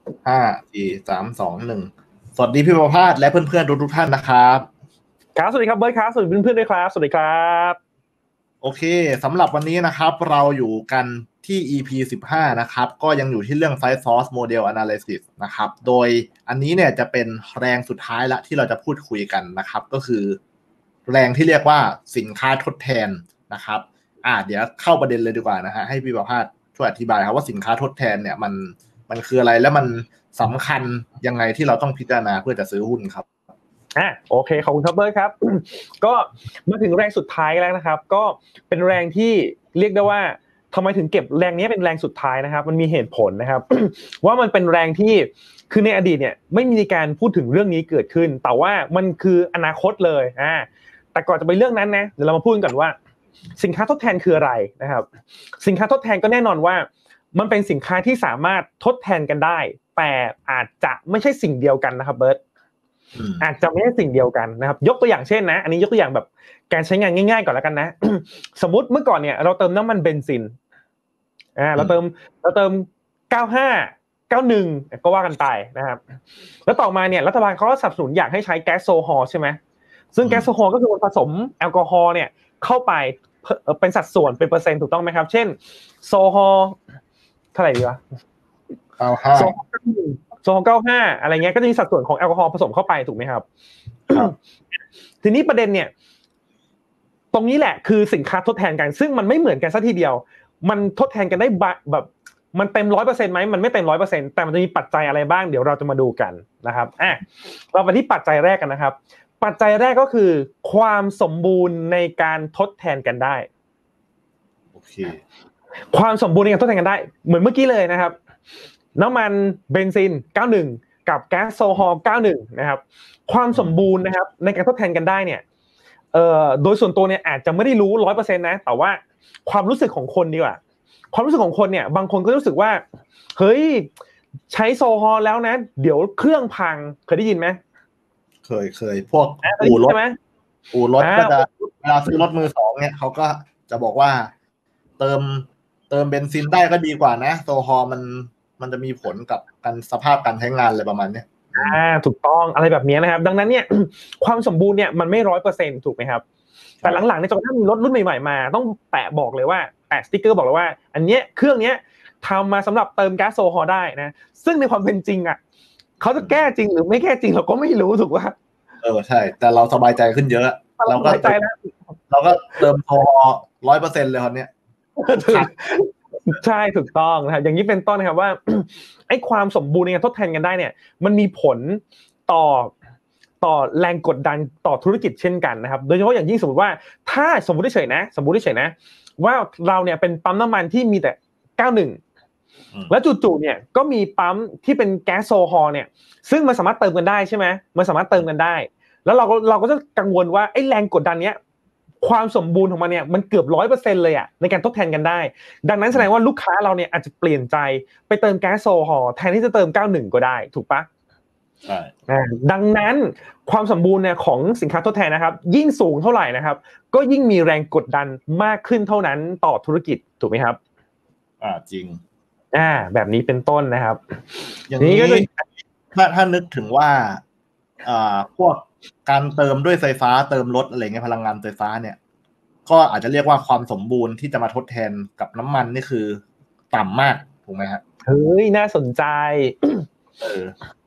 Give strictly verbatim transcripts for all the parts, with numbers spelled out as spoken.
ห้า สี่ สาม สอง หนึ่งสวัสดีพี่ประภาสและเพื่อนๆทุกๆท่านนะครับครับสวัสดีครับเบิร์ดครับสวัสดีเพื่อนๆด้วยครับสวัสดีครับโอเคสำหรับวันนี้นะครับเราอยู่กันที่ อี พี สิบห้านะครับก็ยังอยู่ที่เรื่อง Site Source Model Analysis นะครับโดยอันนี้เนี่ยจะเป็นแรงสุดท้ายละที่เราจะพูดคุยกันนะครับก็คือแรงที่เรียกว่าสินค้าทดแทนนะครับอ่าเดี๋ยวเข้าประเด็นเลยดีกว่านะฮะให้พี่ประภาสช่วยอธิบายครับว่าสินค้าทดแทนเนี่ยมันมันคืออะไรและมันสำคัญยังไงที่เราต้องพิจารณาเพื่อจะซื้อหุ้นครับอ่ะโอเคขอบคุณครับเบิร์ดครับ ก็มาถึงแรงสุดท้ายแล้วนะครับก็เป็นแรงที่เรียกได้ว่าทำไมถึงเก็บแรงนี้เป็นแรงสุดท้ายนะครับมันมีเหตุผลนะครับ ว่ามันเป็นแรงที่คือในอดีตเนี่ยไม่มีการพูดถึงเรื่องนี้เกิดขึ้นแต่ว่ามันคืออนาคตเลยอ่าแต่ก่อนจะไปเรื่องนั้นนะเดี๋ยวเรามาพูดกันว่าสินค้าทดแทนคืออะไรนะครับสินค้าทดแทนก็แน่นอนว่ามันเป็นสินค้าที่สามารถทดแทนกันได้แต่อาจจะไม่ใช่สิ่งเดียวกันนะครับเบิร์ตอาจจะไม่ใช่สิ่งเดียวกันนะครับยกตัวอย่างเช่นนะอันนี้ยกตัวอย่างแบบการใช้งานง่ายๆก่อนแล้วกันนะ สมมุติเมื่อก่อนเนี่ยเราเติมน้ำมันเบนซินอ่าเราเติมเราเติมเก้าห้า เก้าหนึ่งก็ว่ากันไปนะครับแล้วต่อมาเนี่ยรัฐบาลเขาก็สนับสนุนอยากให้ใช้แก๊สโซฮอลใช่ไหมซึ่งแก๊สโซฮอลก็คือผสมแอลกอฮอล์เนี่ยเข้าไปเป็นสัดส่วนเป็นเปอร์เซ็นต์ถูกต้องไหมครับเช่นโซฮอลเท่าไหร่ดีวะเก้าห้าโซฮอลเก้าห้าอะไรเงี้ยก็จะมีสัดส่วนของแอลกอฮอล์ผสมเข้าไปถูกไหมครับทีนี้ประเด็นเนี่ยตรงนี้แหละคือสินค้าทดแทนกันซึ่งมันไม่เหมือนกันซะทีเดียวมันทดแทนกันได้แบบมันเต็ม ร้อยเปอร์เซ็นต์ มั้ยมันไม่เต็ม ร้อยเปอร์เซ็นต์ แต่มันจะมีปัจจัยอะไรบ้างเดี๋ยวเราจะมาดูกันนะครับอ่ะเราไปที่ปัจจัยแรกกันนะครับปัจจัยแรกก็คือความสมบูรณ์ในการทดแทนกันได้โอเคความสมบูรณ์ในการทดแทนกันได้เหมือนเมื่อกี้เลยนะครับน้ำมันเบนซินเก้าสิบเอ็ดกับแก๊สโซฮอลเก้าสิบเอ็ดนะครับความสมบูรณ์นะครับในการทดแทนกันได้เนี่ยเอ่อโดยส่วนตัวเนี่ยอาจจะไม่ได้รู้ ร้อยเปอร์เซ็นต์ นะแต่ว่าความรู้สึกของคนดีกว่าความรู้สึกของคนเนี่ยบางคนก็รู้สึกว่าเฮ้ยใช้โซฮอลแล้วนะเดี๋ยวเครื่องพังเคยได้ยินไหมเคยเคยพวกอู่รถอู่รถก็จะเวลาซื้อรถมือสองเนี่ยเขาก็จะบอกว่าเติมเติมเบนซินได้ก็ดีกว่านะโซฮอลมันมันจะมีผลกับการสภาพการใช้งานอะไรประมาณนี้อ่าถูกต้องอะไรแบบนี้นะครับดังนั้นเนี่ยความสมบูรณ์เนี่ยมันไม่ ร้อยเปอร์เซ็นต์ ถูกไหมครับแต่หลังๆในจนกระทั่งมีรถรุ่นใหม่ๆมาต้องแปะบอกเลยว่าแปะสติ๊กเกอร์บอกเลยว่าอันเนี้ยเครื่องเนี้ยทำมาสำหรับเติมแก๊สโซฮอลได้นะซึ่งในความเป็นจริงอ่ะเขาจะแก้จริงหรือไม่แก้จริงเราก็ไม่รู้ถูกป่ะเออใช่แต่เราสบายใจขึ้นเยอะเราก็ใจแล้วเราก็เติมโซฮอล ร้อยเปอร์เซ็นต์ เลยคนเนี้ยใช่ถูกต้องนะครับอย่างนี้เป็นต้นนะครับว่าไอ้ความสมบูรณ์ในการทดแทนกันได้เนี่ยมันมีผลต่อต่อแรงกดดันต่อธุรกิจเช่นกันนะครับโดยเฉพาะอย่างยิ่งสมมติว่าถ้าสมมติเฉยๆนะสมมติเฉยๆนะว่าเราเนี่ยเป็นปั๊มน้ำมันที่มีแต่เก้าสิบเอ็ดแล้วจู่ๆเนี่ยก็มีปั๊มที่เป็นแก๊สโซฮอลเนี่ยซึ่งมันสามารถเติมกันได้ใช่ไหมมันสามารถเติมกันได้แล้วเราก็เราก็จะกังวลว่าไอ้แรงกดดันเนี้ยความสมบูรณ์ของมันเนี่ยมันเกือบ ร้อยเปอร์เซ็นต์ เลยอ่ะในการทดแทนกันได้ดังนั้นแสดงว่าลูกค้าเราเนี่ยอาจจะเปลี่ยนใจไปเติมแก๊สโซฮอลแทนที่จะเติมเก้าสิบเอ็ดก็ได้ถูกปะใช่ดังนั้นความสมบูรณ์เนี่ยของสินค้าทดแทนนะครับยิ่งสูงเท่าไหร่นะครับก็ยิ่งมีแรงกดดันมากขึ้นเท่านั้นต่อธุรกิจถูกไหมครับอ่าจริงอ่าแบบนี้เป็นต้นนะครับอย่างนี้ถ้าถ้านึกถึงว่าอ่าพวกการเติมด้วยไฟฟ้าเติมรถอะไรเงี้ยพลังงานไฟฟ้าเนี่ยก็อาจจะเรียกว่าความสมบูรณ์ที่จะมาทดแทนกับน้ำมันนี่คือต่ำมากถูกไหมครับเฮ้ยน่าสนใจเออ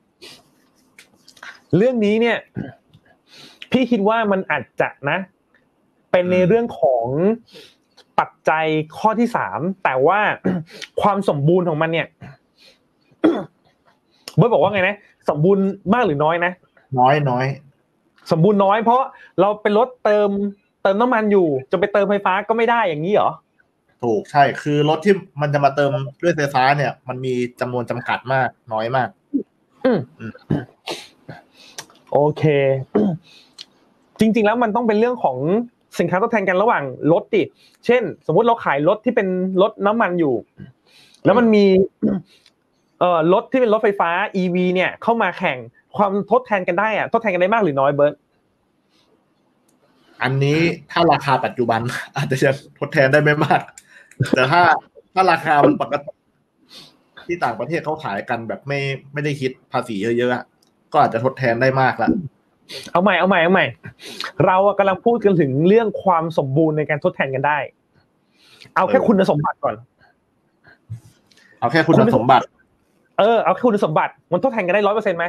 เรื่องนี้เนี่ยพี่คิดว่ามันอาจจะนะเป็นในเรื่องของปัจจัยข้อที่สามแต่ว่าความสมบูรณ์ของมันเนี่ยเบิร์ดบอกว่าไงนะสมบูรณ์มากหรือน้อยนะน้อยน้อยสมบูรณ์น้อยเพราะเราเป็นรถเติมเติมน้ำมันอยู่จะไปเติมไฟฟ้าก็ไม่ได้อย่างนี้เหรอถูกใช่คือรถที่มันจะมาเติมด้วยไฟฟ้าเนี่ยมันมีจำนวนจำกัดมากน้อยมากอืมโอเคจริงๆแล้วมันต้องเป็นเรื่องของสินค้าทดแทนกันระหว่างรถดิเช่นสมมุติเราขายรถที่เป็นรถน้ำมันอยู่แล้วมันมีเอ่อรถที่เป็นรถไฟฟ้า อี วี เนี่ยเข้ามาแข่งความทดแทนกันได้อะทดแทนกันได้มากหรือน้อยเบิร์ตอันนี้ถ้าราคาปัจจุบันอาจจะทดแทนได้ไม่มากแต่ถ้าถ้าราคามันปกติที่ต่างประเทศเขาขายกันแบบไม่ไม่ได้คิดภาษีเยอะๆก็อาจจะทดแทนได้มากละเอาใหม่เอาใหม่เอาใหม่เรากำลังพูดกันถึงเรื่องความสมบูรณ์ในการทดแทนกันได้เอาแค่คุณสมบัติก่อนเอาแค่คุณสมบัติเออเอาแค่คุณสมบัติมันทดแทนกันได้ร้อยเปอร์เซ็นต์ไหม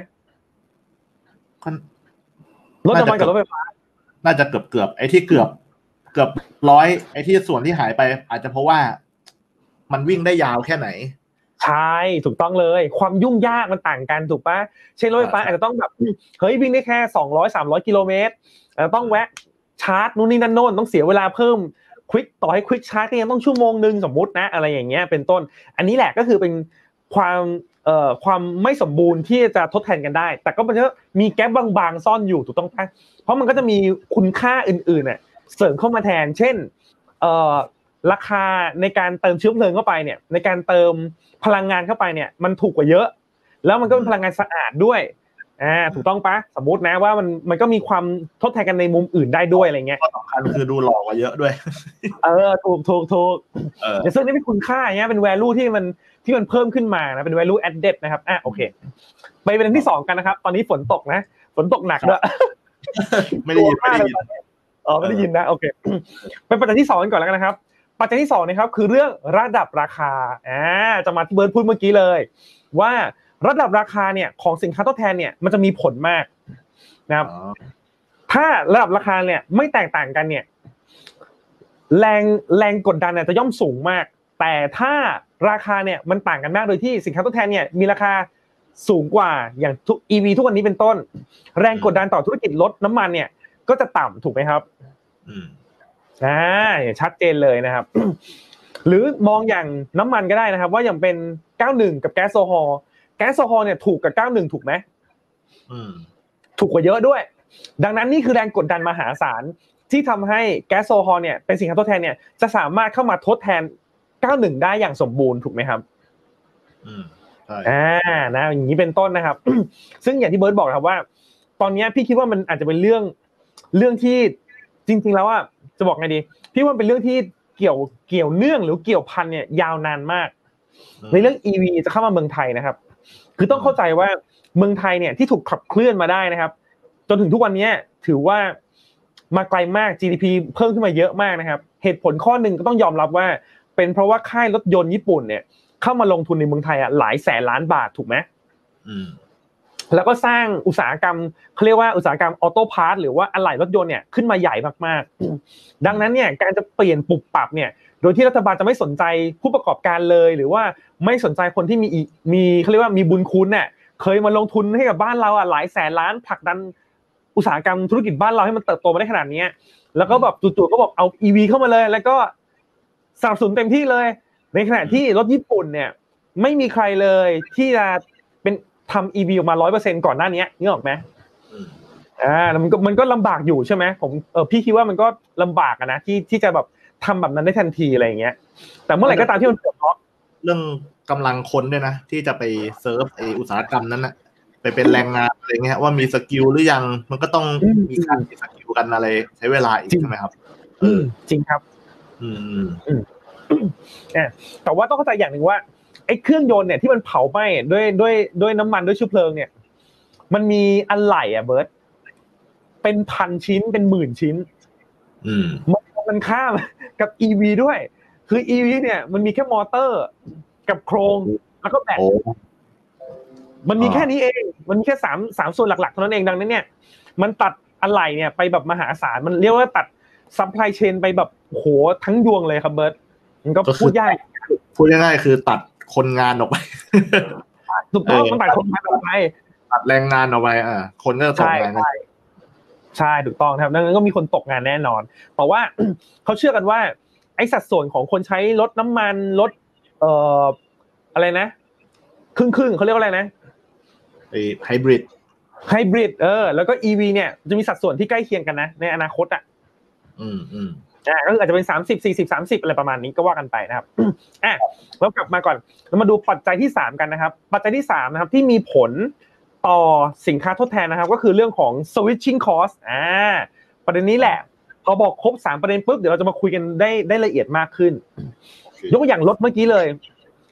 รถน้ำมันกับรถไฟฟ้าน่าจะเกือบเกือบไอ้ที่เกือบเกือบร้อยไอ้ที่ส่วนที่หายไปอาจจะเพราะว่ามันวิ่งได้ยาวแค่ไหนใช่ถูกต้องเลยความยุ่งยากมันต่างกันถูกป่ะเช่นรถไฟฟ้าอาจจะต้องแบบเฮ้ยวิ่งได้แค่สองร้อย สามร้อยกิโลเมตรอาจจะต้องแวะชาร์จนู่นนี่นั่นโน่นต้องเสียเวลาเพิ่มควิกต่อให้ควิกชาร์จก็ยังต้องชั่วโมงนึงสมมุตินะอะไรอย่างเงี้ยเป็นต้นอันนี้แหละก็คือเป็นความเอ่อความไม่สมบูรณ์ที่จะทดแทนกันได้แต่ก็มันจะมีแก๊ปบางๆซ่อนอยู่ถูกต้องป่ะเพราะมันก็จะมีคุณค่าอื่นๆน่ะเสริมเข้ามาแทนเช่นเอ่อราคาในการเติมเชื้อเพลิงเข้าไปเนี่ยในการเติมพลังงานเข้าไปเนี่ยมันถูกกว่าเยอะแล้วมันก็เป็นพลังงานสะอาดด้วยอ่าถูกต้องปะสมมุตินะว่ามันมันก็มีความทดแทนกันในมุมอื่นได้ด้วยอะไรเงี้ยสำคัญคือดูหล่อกว่าเยอะด้วยเออถูกถูกถูกเออซึ่งนี่เป็นคุณค่าเงี้ยเป็น value ที่มันที่มันเพิ่มขึ้นมานะเป็น value added นะครับอ่ะโอเคไปประเด็นที่สองกันนะครับตอนนี้ฝนตกนะฝนตกหนักด้วยไม่ได้ยินไม่ได้ยินอ๋อไม่ได้ยินนะโอเคไปประเด็นที่สองกันก่อนแล้วกันนะครับปัจจัยที่สองนะครับคือเรื่องระดับราคาอ่าจะมาที่เบิร์ดพูดเมื่อกี้เลยว่าระดับราคาเนี่ยของสินค้าทดแทนเนี่ยมันจะมีผลมากนะครับถ้าระดับราคาเนี่ยไม่แตกต่างกันเนี่ยแรงแรงกดดันเนี่ยจะย่อมสูงมากแต่ถ้าราคาเนี่ยมันต่างกันมากโดยที่สินค้าทดแทนเนี่ยมีราคาสูงกว่าอย่างทุก อี วี ทุกวันนี้เป็นต้นแรงกดดันต่อธุรกิจรถน้ำมันเนี่ยก็จะต่ำถูกไหมครับอ่าชัดเจนเลยนะครับหรือมองอย่างน้ำมันก็ได้นะครับว่าอย่างเป็นเก้าสิบเอ็ดกับแก๊สโซฮอล์แก๊สโซฮอล์เนี่ยถูกกับเก้าสิบเอ็ดถูกไหมอืมถูกกว่าเยอะด้วยดังนั้นนี่คือแรงกดดันมหาศาลที่ทำให้แก๊สโซฮอล์เนี่ยเป็นสินค้าทดแทนเนี่ยจะสามารถเข้ามาทดแทนเก้าสิบเอ็ดได้อย่างสมบูรณ์ถูกไหมครับอืมใช่อ่านะอย่างนี้เป็นต้นนะครับ ซึ่งอย่างที่เบิร์ดบอกครับว่าตอนนี้พี่คิดว่ามันอาจจะเป็นเรื่องเรื่องที่จริงๆแล้วอ่ะจะบอกไงดีพี่ว่าเป็นเรื่องที่เกี่ยวเกี่ยวเนื่องหรือเกี่ยวพันเนี่ยยาวนานมากในเรื่อง อี วี จะเข้ามาเมืองไทยนะครับคือต้องเข้าใจว่าเมืองไทยเนี่ยที่ถูกขับเคลื่อนมาได้นะครับจนถึงทุกวันนี้ถือว่ามาไกลมาก จี ดี พี เพิ่มขึ้นมาเยอะมากนะครับเหตุผลข้อหนึ่งก็ต้องยอมรับว่าเป็นเพราะว่าค่ายรถยนต์ญี่ปุ่นเนี่ยเข้ามาลงทุนในเมืองไทยอ่ะหลายแสนล้านบาทถูกไหมอืมแล้วก็สร้างอุตสาหกรรมเขาเรียกว่าอุตสาหกรรมออโต้พาร์ทหรือว่าอะไหล่รถยนต์เนี่ยขึ้นมาใหญ่มากๆดังนั้นเนี่ยการจะเปลี่ยนปรับปรับเนี่ยโดยที่รัฐบาลจะไม่สนใจผู้ประกอบการเลยหรือว่าไม่สนใจคนที่มีมีเขาเรียกว่ามีบุญคุณเนี่ยเคยมาลงทุนให้กับบ้านเราอ่ะหลายแสนล้านผลักดันอุตสาหกรรมธุรกิจบ้านเราให้มันเติบโตมาได้ขนาดนี้แล้วก็แบบจู่ๆก็บอกเอา อี วี เข้ามาเลยแล้วก็สนับสนุนเต็มที่เลยในขณะที่รถญี่ปุ่นเนี่ยไม่มีใครเลยที่จะเป็นทำ อี วี ออกมา ร้อยเปอร์เซ็นต์ ก่อนหน้านี้นึกออกไหมอ่ามันก็มันก็ลำบากอยู่ใช่ไหมผมเออพี่คิดว่ามันก็ลำบากนะที่ที่จะแบบทำแบบนั้นได้ทันทีอะไรอย่างเงี้ยแต่เมื่อไหร่ก็ตามที่มันเกิดเพราะเรื่องกำลังคนด้วยนะที่จะไปเซิร์ฟไออุตสาหกรรมนั้นนะไปเป็นแรงงานอะไรเงี้ยว่ามีสกิลหรือยังมันก็ต้องมีการมีสกิลกันอะไรใช้เวลาอีกใช่ไหมครับเออจริงครับอืมอืมแต่ว่าต้องเข้าใจอย่างหนึ่งว่าไอ้เครื่องยนต์เนี่ยที่มันเผาไหม้ด้วยด้วยด้วยน้ำมันด้วยเชื้อเพลิงเนี่ยมันมีอะไหล่อ่ะเบิร์ตเป็นพันชิ้นเป็นหมื่นชิ้นอืมมันมันข้ามกับ อี วี ด้วยคือ อี วี เนี่ยมันมีแค่มอเตอร์กับโครงแล้วก็แบตมันมีแค่นี้เองมันมีแค่สามสามส่วนหลักๆเท่านั้นเองดังนั้นเนี่ยมันตัดอะไหล่เนี่ยไปแบบมหาศาลมันเรียกว่าตัดซัพพลายเชนไปแบบโหทั้งยวงเลยครับเบิร์ตมันก็พูดยากพูดง่ายๆคือตัดคนงานออกไปถูกต้องมันตัดคนงานออกไปตัดแรงงานออกไปอ่าคนก็จะตกงานใช่ใช่ถูกต้องครับดังนั้นก็มีคนตกงานแน่นอนแต่ว่าเขาเชื่อกันว่าไอ้สัดส่วนของคนใช้รถน้ำมันรถเอ่ออะไรนะครึ่งๆเขาเรียกว่าอะไรนะไอ้ไฮบริดไฮบริดเออแล้วก็ อี วี เนี่ยจะมีสัดส่วนที่ใกล้เคียงกันนะในอนาคตอ่ะอืมอืมอ่าก็อาจจะเป็นสามสิบ สี่สิบ สามสิบอะไรประมาณนี้ก็ว่ากันไปนะครับอ่ะแล้วกลับมาก่อนเรามาดูปัจจัยที่สามกันนะครับปัจจัยที่สามนะครับที่มีผลต่อสินค้าทดแทนนะครับก็คือเรื่องของ switching cost อ่าประเด็นนี้แหละพอบอกครบสามประเด็นปุ๊บเดี๋ยวเราจะมาคุยกันได้ได้ละเอียดมากขึ้นยกตัวอย่างรถเมื่อกี้เลย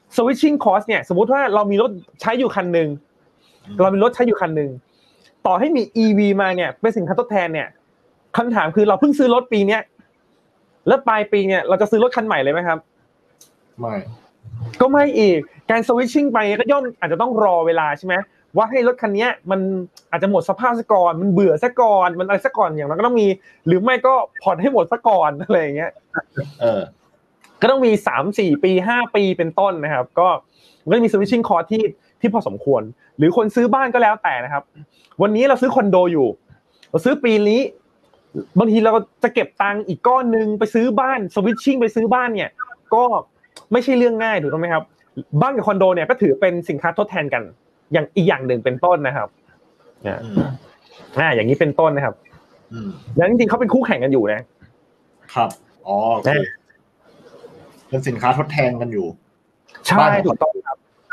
switching cost เนี่ยสมมุติว่าเรามีรถใช้อยู่คันนึงเรามีรถใช้อยู่คันนึงต่อให้มี อี วี มาเนี่ยเป็นสินค้าทดแทนเนี่ยคำถามคือเราเพิ่งซื้อรถปีเนี้ยแล้วปลายปีเนี่ยเราจะซื้อรถคันใหม่เลยไหมครับไม่ก็ไม่อีกการ switching ไปก็ย่อมอาจจะต้องรอเวลาใช่ไหมว่าให้รถคันนี้มันอาจจะหมดสภาพซะก่อนมันเบื่อซะก่อนมันอะไรซะก่อนอย่างนั้นก็ต้องมีหรือไม่ก็ผ่อนให้หมดซะก่อนอะไรอย่างเงี้ยเออก็ต้องมี สามถึงสี่ ปีห้าปีเป็นต้นนะครับก็มันก็จะมี switching cost ที่ที่พอสมควรหรือคนซื้อบ้านก็แล้วแต่นะครับวันนี้เราซื้อคอนโดอยู่เราซื้อปีนี้บางทีเราจะเก็บตังค์อีกก้อนนึงไปซื้อบ้าน switching ไปซื้อบ้านเนี่ยก็ไม่ใช่เรื่องง่ายถูกต้องไหมครับบ้านกับคอนโดเนี่ยก็ถือเป็นสินค้าทดแทนกันอย่างอีกอย่างหนึ่งเป็นต้นนะครับอ่าอย่างนี้เป็นต้นนะครับแล้วจริงๆเขาเป็นคู่แข่งกันอยู่นะครับอ๋อเป็นสินค้าทดแทนกันอยู่ใช่ถูกต้องครับ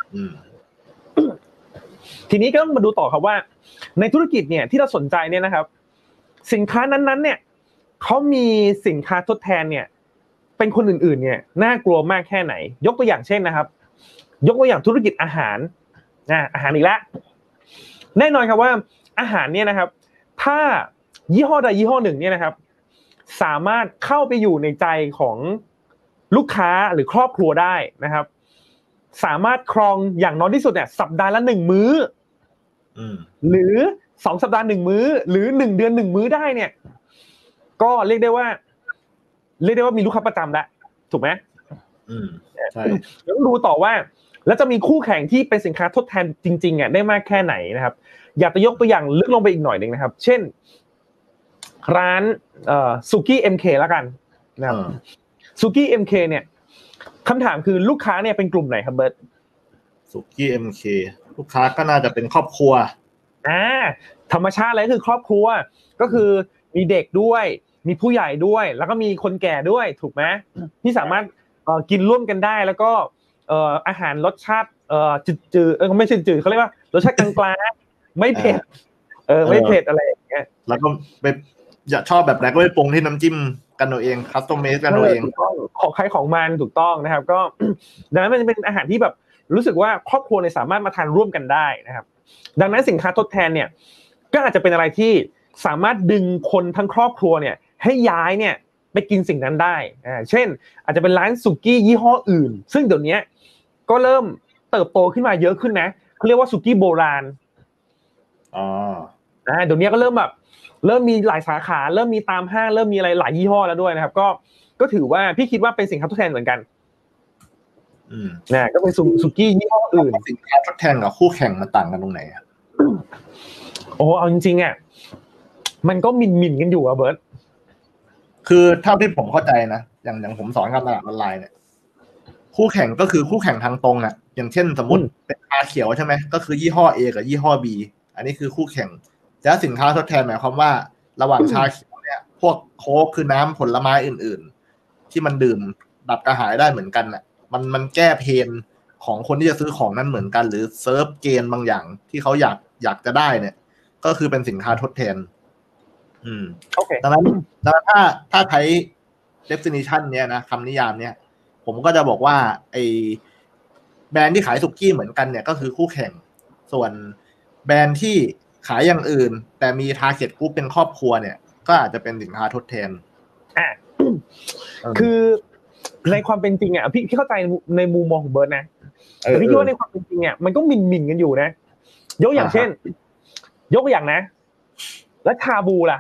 ทีนี้ก็ต้องมาดูต่อครับว่าในธุรกิจเนี่ยที่เราสนใจเนี่ยนะครับสินค้านั้นๆเนี่ยเขามีสินค้าทดแทนเนี่ยเป็นคนอื่นๆเนี่ยน่ากลัวมากแค่ไหนยกตัวอย่างเช่นนะครับยกตัวอย่างธุรกิจอาหารนะอาหารอีกแล้วแน่นอนครับว่าอาหารเนี่ยนะครับถ้ายี่ห้อใดยี่ห้อหนึ่งเนี่ยนะครับสามารถเข้าไปอยู่ในใจของลูกค้าหรือครอบครัวได้นะครับสามารถครองอย่างน้อยที่สุดเนี่ยสัปดาห์ละหนึ่งมื้อหรือสองสัปดาห์หนึ่งมื้อหรือหนึ่งเดือนหนึ่งมื้อได้เนี่ยก็เรียกได้ว่าเรียกได้ว่ามีลูกค้าประจำแล้วถูกไหมอืมใช่แล้วดูต่อว่าแล้วจะมีคู่แข่งที่เป็นสินค้าทดแทนจริงๆอ่ะได้มากแค่ไหนนะครับอยากจะยกตัวอย่างลึกลงไปอีกหน่อยนึงนะครับเช่นร้านเอ่อสุกี้ เอ็ม เค แล้วกันนะครับสุกี้ เอ็ม เค เนี่ยคำถามคือลูกค้าเนี่ยเป็นกลุ่มไหนครับเบิร์ตสุกี้ เอ็ม เค ลูกค้าก็น่าจะเป็นครอบครัวอ่าธรรมชาติเลยคือครอบครัวก็คือมีเด็กด้วยมีผู้ใหญ่ด้วยแล้วก็มีคนแก่ด้วยถูกไหมที่สามารถเอ่อกินร่วมกันได้แล้วก็เอ่ออาหารรสชาติเอ่อจืดๆเออไม่ใช่จืดเขาเรียกว่ารสชาติกลางๆไม่เผ็ดเออไม่เผ็ดอะไรอย่างเงี้ยแล้วก็ไปอยากชอบแบบไหนก็ไปปรุงที่น้ำจิ้มกันเอาเองคัสตอมเมดกันเอาเองของใครของมันถูกต้องนะครับก็ดังนั้นมันจะเป็นอาหารที่แบบรู้สึกว่าครอบครัวเนี่ยสามารถมาทานร่วมกันได้นะครับดังนั้นสินค้าทดแทนเนี่ยก็อาจจะเป็นอะไรที่สามารถดึงคนทั้งครอบครัวเนี่ยให้ย้ายเนี่ยไปกินสิ่งนั้นได้อ่าเช่นอาจจะเป็นร้านสุกี้ยี่ห้ออื่นซึ่งเดี๋ยวนี้ก็เริ่มเติบโตขึ้นมาเยอะขึ้นนะเขาเรียกว่าสุกี้โบราณอ๋ออ่าเดี๋ยวนี้ก็เริ่มแบบเริ่มมีหลายสาขาเริ่มมีตามห้างเริ่มมีอะไรหลายยี่ห้อแล้วด้วยนะครับก็ก็ถือว่าพี่คิดว่าเป็นสินค้าทดแทนเหมือนกันอืมนะก็เป็นสุกี้ยี่ห้ออื่นสินค้าทดแทนกับคู่แข่งมันต่างกันตรงไหนอ่ะโอ้เอาจริงๆอ่ะมันก็มินมินกันอยู่อ่ะเบิร์ตคือเท่าที่ผมเข้าใจนะอย่างอย่างผมสอนการตลาดออนไลน์เนี่ยคู่แข่งก็คือคู่แข่งทางตรงอ่ะอย่างเช่นสมมติเป็นชาเขียวใช่ไหมก็คือยี่ห้อ A กับยี่ห้อ B อันนี้คือคู่แข่งแล้วสินค้าทดแทนหมายความว่าระหว่างชาเขียวเนี่ยพวกโค้กคือน้ำผลไม้อื่นๆที่มันดื่มดับกระหายได้เหมือนกันน่ะมันมันแก้เพนของคนที่จะซื้อของนั้นเหมือนกันหรือเซิร์ฟเกณฑ์บางอย่างที่เขาอยากอยากจะได้เนี่ยก็คือเป็นสินค้าทดแทนอืมโอเคดังนั้นดังนั้นถ้าถ้าใช้ definition เนี้ยนะคำนิยามเนี้ยผมก็จะบอกว่าไอแบรนด์ที่ขายสุกี้เหมือนกันเนี่ยก็คือคู่แข่งส่วนแบรนด์ที่ขายอย่างอื่นแต่มี target group เป็นครอบครัวเนี่ยก็อาจจะเป็นสินค้าทดแทนอ่ะคือในความเป็นจริงอ่ะพี่พี่เข้าใจในมุมมองของเบิร์ดนะแต่พี่คิดว่าในความเป็นจริงอ่ะมันก็มินมินกันอยู่นะยกอย่างเช่นยกตัวอย่างนะแล้วชาบูล่ะ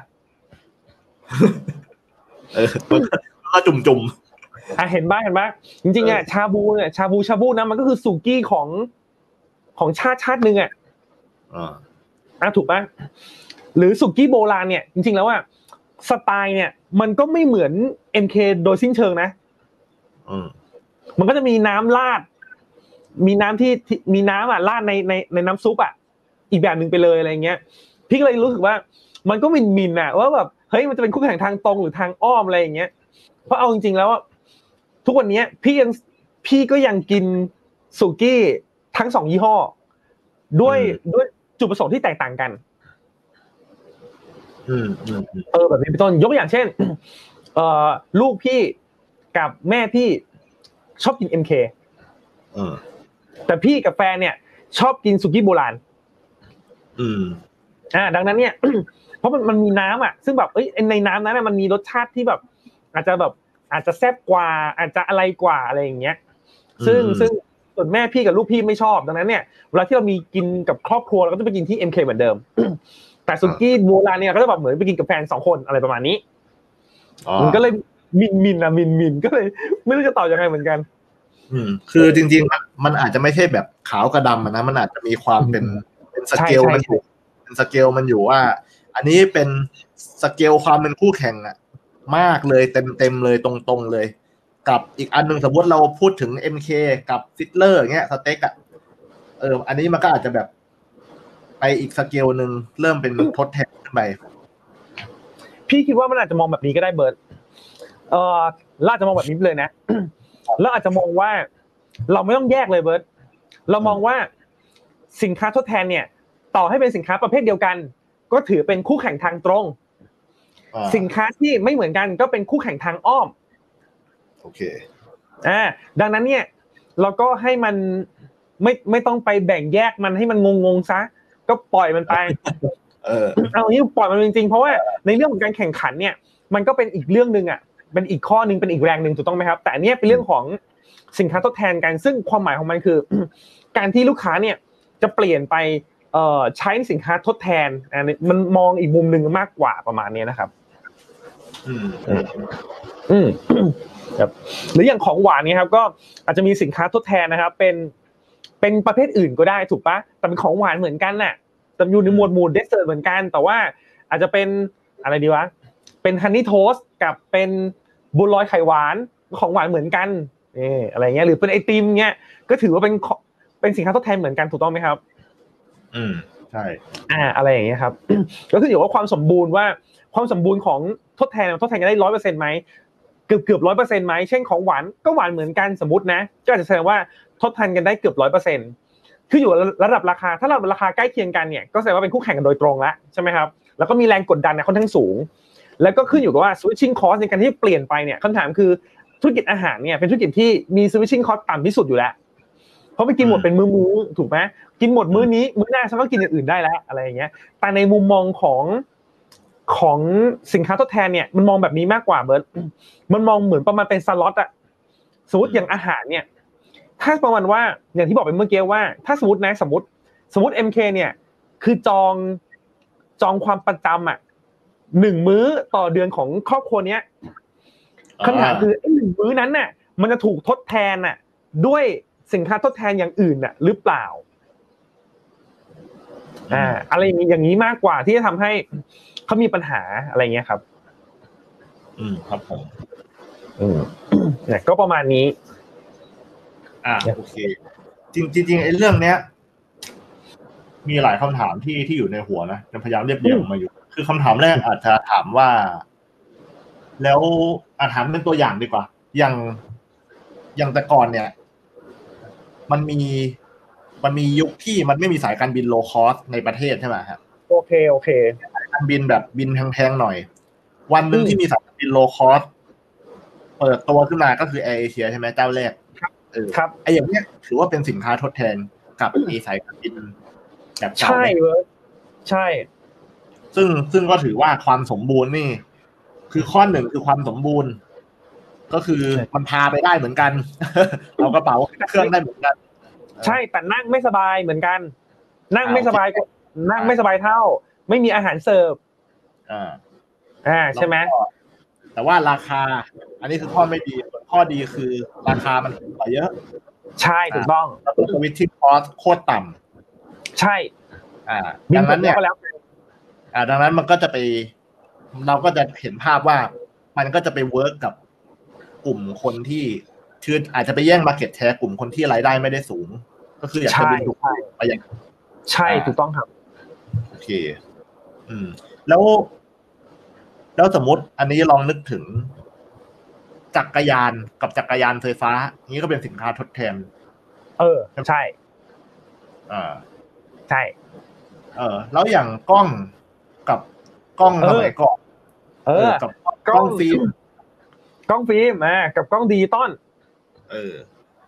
เออก็จุ่มๆอ่ะเห็นบ้างเห็นบ้างจริงๆอ่ะชาบูเนี่ยชาบูชาบูนะมันก็คือสุกี้ของของชาติชาตินึงอ่ะอ่าอ่ะถูกป่ะหรือสุกี้โบราณเนี่ยจริงๆแล้วอ่ะสไตล์เนี่ยมันก็ไม่เหมือน เอ็ม เค โดยสิ้นเชิงนะอืมมันก็จะมีน้ำราดมีน้ำที่มีน้ำอ่ะราดในในในน้ำซุปอ่ะอีกแบบนึงไปเลยอะไรเงี้ยพี่ก็เลยรู้สึกว่ามันก็มินๆน่ะว่าแบบเฮ้ยมันจะเป็นคู่แข่งทางตรงหรือทางอ้อมอะไรอย่างเงี้ยเพราะเอาจริงๆแล้วทุกวันนี้พี่ยังพี่ก็ยังกินสุกี้ทั้งสองยี่ห้อด้วยด้วยจุดประสงค์ที่แตกต่างกันอืมเออแบบนี้เป็นต้นยกอย่างเช่นเอ่อลูกพี่กับแม่พี่ชอบกิน เอ็ม เคเออแต่พี่กับแฟนเนี่ยชอบกินสุกี้โบราณอืมอ่าดังนั้นเนี่ย เพราะมันมันมีน้ำอ่ะซึ่งแบบเอ้ยในน้ำนั้นมันมีรสชาติที่แบบอาจจะแบบอาจจะแซ่บกว่าอาจจะอะไรกว่าอะไรอย่างเงี้ยซึ่งซึ่งส่วนแม่พี่กับลูกพี่ไม่ชอบดังนั้นเนี่ยเวลาที่เรามีกินกับครอบครัวเราก็จะไปกินที่ เอ็ม เค เหมือนเดิม แต่สุกี้โบราณเนี่ยก็จะแบบเหมือนไปกินกับแฟนสองคนอะไรประมาณนี้มันก็เลยมินมินอะมินมินก็เลยไม่รู้จะตอบยังไงเหมือนกันอืมคือจริงๆมันอาจจะไม่ใช่แบบขาวกับดำนะมันอาจจะมีความเป็นเป็นสเกลมันอยู่เป็นสเกลมันอยู่ว่าอันนี้เป็นสเกลความเป็นคู่แข่งอะมากเลยเต็มเต็มเลยตรงๆเลยกับอีกอันนึงสมมติเราพูดถึง เอ็ม เค กับซิตเลอร์อย่างเงี้ยสเต็กอะเอออันนี้มันก็อาจจะแบบไปอีกสเกลนึงเริ่มเป็นทดแทนขึ้นไปพี่คิดว่ามันอาจจะมองแบบนี้ก็ได้เบิร์ดเออเราอาจจะมองแบบนี้เลยนะแล้วอาจจะมองว่าเราไม่ต้องแยกเลยเบิร์ดเรามองว่าสินค้าทดแทนเนี่ยต่อให้เป็นสินค้าประเภทเดียวกันก็ถือเป็นคู่แข่งทางตรงสินค้าที่ไม่เหมือนกันก็เป็นคู่แข่งทางอ้อมโอเคอ่าดังนั้นเนี่ยเราก็ให้มันไม่ไม่ต้องไปแบ่งแยกมันให้มันงงๆซะก็ปล่อยมันไปเออเอางี้ปล่อยมันจริงๆเพราะว่าในเรื่องของการแข่งขันเนี่ยมันก็เป็นอีกเรื่องนึงอ่ะเป็นอีกข้อนึงเป็นอีกแรงนึงถูกต้องไหมครับแต่อันนี้เป็นเรื่องของสินค้าทดแทนกันซึ่งความหมายของมันคือการที่ลูกค้าเนี่ยจะเปลี่ยนไปเอ่อใช้สินค้าทดแทนอันนี้มันมองอีกมุมนึงมากกว่าประมาณนี้นะครับอืมอืมครับหรืออย่างของหวานเนี่ยครับก็อาจจะมีสินค้าทดแทนนะครับเป็นเป็นประเภทอื่นก็ได้ถูกปะแต่เป็นของหวานเหมือนกันน่ะแต่อยู่ในหมวดหมู่เดสเซอร์เหมือนกันแต่ว่าอาจจะเป็นอะไรดีวะเป็นฮันนี่โทสต์กับเป็นบัวลอยไข่หวานของหวานเหมือนกันเอออะไรเงี้ยหรือเป็นไอติมเงี้ยก็ถือว่าเป็นเป็นสินค้าทดแทนเหมือนกันถูกต้องไหมครับอืมใช่อ่าอะไรอย่างเงี้ยครับก็คืออยู่ว่าความสมบูรณ์ว่าความสมบูรณ์ของทดแทนทดแทนกันได้ร้อยเปอร์เซ็นต์ไหมเกือบเกือบร้อยเปอร์เซ็นต์ไหมเช่นของหวานก็หวานเหมือนกันสมมตินะก็อาจจะแสดงว่าทดแทนกันได้เกือบร้อยเปอร์เซ็นต์คืออยู่ระดับราคาถ้าเราราคาใกล้เคียงกันเนี่ยก็แสดงว่าเป็นคู่แข่งกันโดยตรงแล้วใช่ไหมครับแล้วก็มีแรงกดดันเนี่ยค่อนข้างสูงแล้วก็ขึ้นอยู่กับว่า switching cost ในการที่เปลี่ยนไปเนี่ยคำถามคือธุรกิจอาหารเนี่ยเป็นธุรกิจที่มี switching cost ต่ำที่สุดอยู่แล้วเพราะไปกินหมดเป็นมื้อๆถูกไหมกินหมดมื้อนี้มื้อหน้าฉันก็กินอย่างอื่นได้แล้วอะไรอย่างเงี้ยแต่ในมุมมองของของสินค้าทดแทนเนี่ยมันมองแบบนี้มากกว่าเบิร์ดมันมองเหมือนประมาณเป็นสล็อตอะสมมติอย่างอาหารเนี่ยถ้าประมาณว่าอย่างที่บอกไปเมื่อกี้ว่าถ้าสมมตินะสมมติสมมติ เอ็ม เค เนี่ยคือจองจองความประจำอะหนึ่งมื้อต่อเดือนของครอบครัวเนี้ยคำถามคือไอ้หนึ่งมื้อนั้นน่ะมันจะถูกทดแทนน่ะด้วยสินค้าทดแทนอย่างอื่นน่ะหรือเปล่าอ่าอะไรอย่างนี้มากกว่าที่จะทำให้เขามีปัญหาอะไรเงี้ยครับอืมครับผมอืมเนี่ยก็ประมาณนี้อ่าโอเคจริงจริงไอ้เรื่องเนี้ยมีหลายคำถามที่ที่อยู่ในหัวนะจะพยายามเรียบเรียงมาอยู่คือคำถามแรกอาจจะถามว่าแล้วอาถามเป็นตัวอย่างดีกว่าอย่างอย่างแต่ก่อนเนี่ยมันมีมันมียุคที่มันไม่มีสายการบินโลคอสในประเทศใช่ไหมครับโอเคโอเคสายการบินแบบบินแพงๆหน่อยวันนึงที่มีสายการบินโลคอสเปิดตัวขึ้นมาก็คือแอร์เอเชียใช่ไหมเจ้าแรกเออครับไอ้อย่างเนี้ยถือว่าเป็นสินค้าทดแทนกับไอ้สายการบินแบบเก่าใช่เว้ยใช่ซึ่งซึ่งก็ถือว่าความสมบูรณ์นี่คือข้อหนึ่งคือความสมบูรณ์ก็คือมันพาไปได้เหมือนกันเอากระเป๋าเครื่องได้เหมือนกันใช่แต่นั่งไม่สบายเหมือนกันนั่งไม่สบายนั่งไม่สบายเท่าไม่มีอาหารเสิร์ฟอ่าอ่าใช่ไหมแต่ว่าราคาอันนี้คือข้อไม่ดีข้อดีคือราคามันถูกกว่าเยอะใช่ถูกต้องแล้วก็สวิตชิ่งคอสโคตรต่ำใช่อ่าดังนั้นเนี่ยอ่าดังนั้นมันก็จะไปเราก็จะเห็นภาพว่ามันก็จะไปเวิร์กกับกลุ่มคนที่คืออาจจะไปแย่งมาร์เก็ตแชร์กลุ่มคนที่รายได้ไม่ได้สูงก็คืออยากจะบินถูกไปอย่างใช่ถูกต้องครับโอเคอืมแล้วแล้วสมมติอันนี้ลองนึกถึงจักรยานกับจักรยานไฟฟ้านี้ก็เป็นสินค้าทดแทนเออใช่อ่าใช่เออแล้วอย่างกล้องกับกล้องสมัยก่อนเออกับกล้องฟิล์มกล้องฟิล์มอ่ากับกล้องดิจิตอลเออ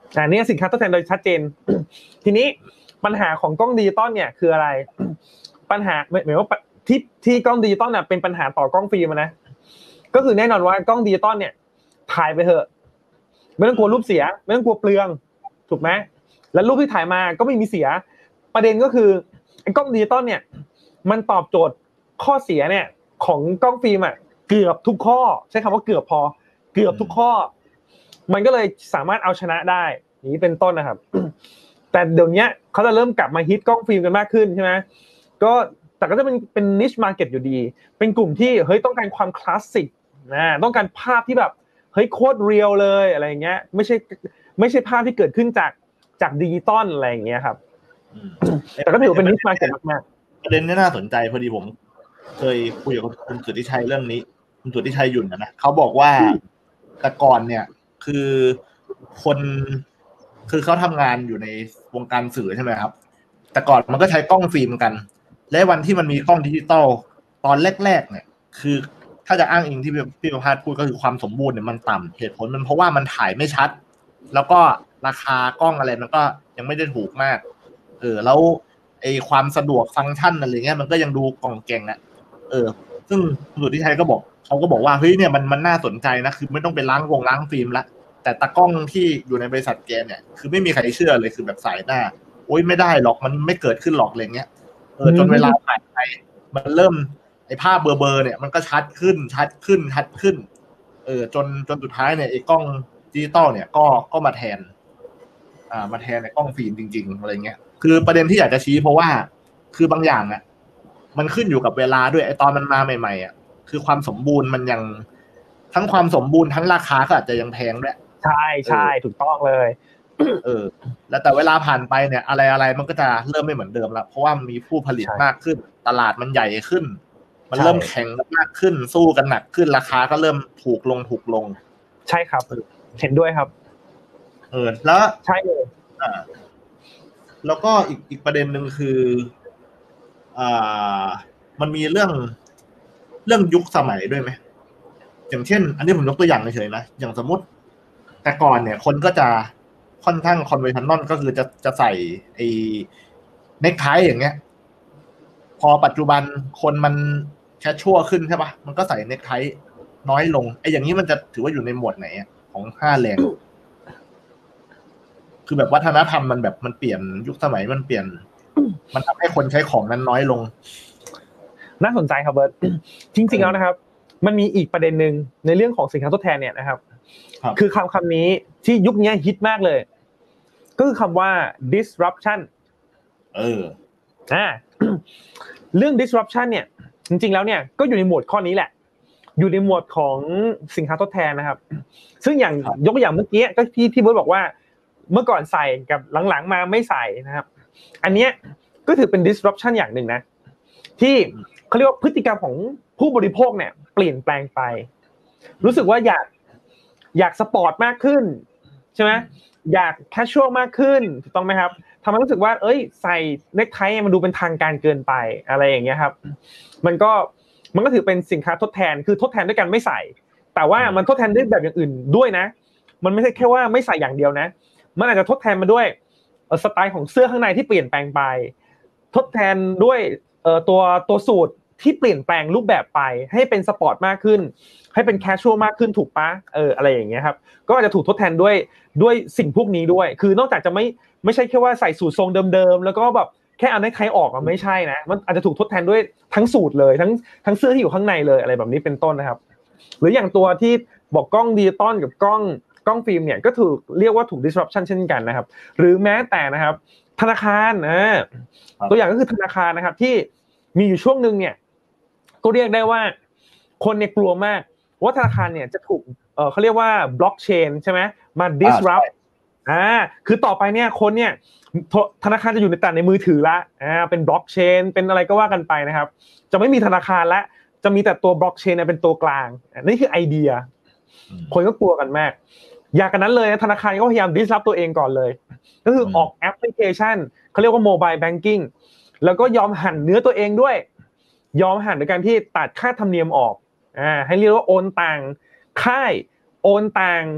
อ่านี่สินค้าทดแทนโดยชัดเจน ทีนี้ปัญหาของกล้องดิจิตอลเนี่ยคืออะไรปัญหาหมายว่าที่ที่กล้องดิจิตอลน่ะเป็นปัญหาต่อกล้องฟิล์มนะก็คือแน่นอนว่ากล้องดิจิตอลเนี่ยถ่ายไปเถอะไม่ต้องกลัวรูปเสียไม่ต้องกลัวเปลืองถูกไหมแล้วรูปที่ถ่ายมาก็ไม่มีเสียประเด็นก็คือไอ้กล้องดิจิตอลเนี่ยมันตอบโจทย์ข้อเสียเนี่ยของกล้องฟิล์มอ่ะเกือบทุกข้อใช้คำว่าเกือบพอเกือบทุกข้อมันก็เลยสามารถเอาชนะได้อย่างนี้เป็นต้นนะครับ แต่เดี๋ยวนี้เขาจะเริ่มกลับมาฮิตกล้องฟิล์มกันมากขึ้นใช่ไหมก็แต่ก็จะเป็นเป็น niche market อยู่ดีเป็นกลุ่มที่เฮ้ยต้องการความคลาสสิกนะต้องการภาพที่แบบเฮ้ยโคตรเรียลเลยอะไรอย่างเงี้ยไม่ใช่ไม่ใช่ภาพที่เกิดขึ้นจากจากดิจิตอลอะไรอย่างเงี้ยครับแต่ก็ถือว่าเป็น niche market มากๆประเด็นนี้น่าสนใจพอดีผมเคยคุยกับคุณสุทธิชัยเรื่องนี้คุณสุทธิชัยหยุ่นนะเขาบอกว่าแต่ก่อนเนี่ยคือคนคือเขาทำงานอยู่ในวงการสื่อใช่ไหมครับแต่ก่อนมันก็ใช้กล้องฟิล์มกันและวันที่มันมีกล้องดิจิตอลตอนแรกๆเนี่ยคือถ้าจะอ้างอิงที่พี่ประภาสพูดก็คือความสมบูรณ์เนี่ยมันต่ำเหตุผลมันเพราะว่ามันถ่ายไม่ชัดแล้วก็ราคากล้องอะไรมันก็ยังไม่ได้ถูกมากเออแล้วไอความสะดวกฟังก์ชันอะไรเงี้ยมันก็ยังดูกล่องแกงนะเออซึ่งคุณสุทธิชัยก็บอกเขาก็บอกว่าเฮ้ยเนี่ยมันมันน่าสนใจนะคือไม่ต้องไปล้างวงล้างฟิล์มละแต่ตากล้องที่อยู่ในบริษัทแกเนี่ยคือไม่มีใครเชื่อเลยคือแบบสายหน้าโอ๊ยไม่ได้หรอกมันไม่เกิดขึ้นหรอกอะไรเงี้ยเออจนเวลาผ่านไปมันเริ่มไอ้ภาพเบอร์ๆเนี่ยมันก็ชัดขึ้นชัดขึ้นชัดขึ้นเออจนจนสุดท้ายเนี่ยไอ้กล้องดิจิตอลเนี่ยก็ก็มาแทนอ่ามาแทนในกล้องฟิล์มจริงๆอะไรเงี้ยคือประเด็นที่อยากจะชี้เพราะว่าคือบางอย่างอ่ะมันขึ้นอยู่กับเวลาด้วยไอ้ตอนมันมาใหม่ๆอ่ะคือความสมบูรณ์มันยังทั้งความสมบูรณ์ทั้งราคาก็อาจจะยังแพงด้วยใช่ใช่ถูกต้องเลยเออแล้วแต่เวลาผ่านไปเนี่ยอะไรอะไรมันก็จะเริ่มไม่เหมือนเดิมแล้วเพราะว่ามีผู้ผลิตมากขึ้นตลาดมันใหญ่ขึ้นมันเริ่มแข่งมากขึ้นสู้กันหนักขึ้นราคาก็เริ่มถูกลงถูกลงใช่ครับเห็นด้วยครับเออแล้วใช่เลยอ่าแล้วก็อีกอีกประเด็นหนึ่งคืออ่ามันมีเรื่องเรื่องยุคสมัยด้วยไหมอย่างเช่นอันนี้ผมยกตัวอย่างเฉยๆนะอย่างสมมติแต่ก่อนเนี่ยคนก็จะค่อนข้างคอนเวนชั่นนอลก็คือจะจะใส่ไอ้เนคไทอย่างเงี้ยพอปัจจุบันคนมันแคชชัวขึ้นใช่ปะมันก็ใส่เนคไทน้อยลงไอ้อย่างนี้มันจะถือว่าอยู่ในหมวดไหนของห้าแรงคือแบบวัฒนธรรมมันแบบมันเปลี่ยนยุคสมัยมันเปลี่ยนมันทำให้คนใช้ของนั้นน้อยลงน่าสนใจครับเบิร์ตจริงๆแล้วนะครับมันมีอีกประเด็นหนึ่งในเรื่องของสินค้าทดแทนเนี่ยนะครับคือคำคำนี้ที่ยุคนี้ฮิตมากเลยก็คือคำว่า disruption เอออ่าเรื่อง disruption เนี่ยจริงๆแล้วเนี่ยก็อยู่ในหมวดข้อนี้แหละอยู่ในหมวดของสินค้าทดแทนนะครับซึ่งอย่างยกตัวอย่างเมื่อกี้ก็ที่ที่เบิร์ตบอกว่าเมื่อก่อนใส่กับหลังๆมาไม่ใส่นะครับอันเนี้ยก็ถือเป็น disruption อย่างหนึ่งนะที่เขาเรียกว่าพฤติกรรมของผู้บริโภคเนี่ยเปลี่ยนแปลงไปรู้สึกว่าอยากอยากสปอร์ตมากขึ้นใช่ไหมอยากแคชชวลมากขึ้นถูกต้องไหมครับทำให้รู้สึกว่าเอ้ยใส่เนคไทมันดูเป็นทางการเกินไปอะไรอย่างเงี้ยครับมันก็มันก็ถือเป็นสินค้าทดแทนคือทดแทนด้วยกันไม่ใส่แต่ว่ามันทดแทนด้วยแบบอย่างอื่นด้วยนะมันไม่ใช่แค่ว่าไม่ใส่อย่างเดียวนะมันอาจจะทดแทนมาด้วยสไตล์ของเสื้อข้างในที่เปลี่ยนแปลงไปทดแทนด้วยเอ่อตัวตัวสูตรที่เปลี่ยนแปลงรูปแบบไปให้เป็นสปอร์ตมากขึ้นให้เป็นแคชชวลมากขึ้นถูกปะเอออะไรอย่างเงี้ยครับก็อาจจะถูกทดแทนด้วยด้วยสิ่งพวกนี้ด้วยคือนอกจากจะไม่ไม่ใช่แค่ว่าใส่สูตรทรงเดิมๆแล้วก็แบบแค่เอาเนคไทออกอ่ะไม่ใช่นะมันอาจจะถูกทดแทนด้วยทั้งสูตรเลยทั้งทั้งเสื้อที่อยู่ข้างในเลยอะไรแบบนี้เป็นต้นนะครับหรืออย่างตัวที่บอกกล้องดิจิตอลกับกล้องกล้องฟิล์มเนี่ยก็ถูกเรียกว่าถูก disruption เช่นกันนะครับหรือแม้แต่นะครับธนาคารนะตัวอย่างก็คือธนาคารนะครับที่มีอยู่ช่วงนึงเนี่ยก็เรียกได้ว่าคนเนี่ยกลัวมากว่าธนาคารเนี่ยจะถูกเอ่อเขาเรียกว่าบล็อกเชนใช่ไหมมา disrupt อ่าคือต่อไปเนี่ยคนเนี่ยธนาคารจะอยู่ในแต่ในมือถือละอ่าเป็นบล็อกเชนเป็นอะไรก็ว่ากันไปนะครับจะไม่มีธนาคารละจะมีแต่ตัวบล็อกเชนเป็นตัวกลางนี่คือไอเดียคนก็กลัวกันมากอยากกันนั้นเลยนะธนาคารก็พยายาม disrupt ตัวเองก่อนเลยก็คือออกแอปพลิเคชันเขาเรียกว่า mobile banking แล้วก็ยอมหั่นเนื้อตัวเองด้วยยอมหั่นโดยการที่ตัดค่าธรรมเนียมออกอ่าให้เรียกว่าโอนต่างค่ายโอนต่าง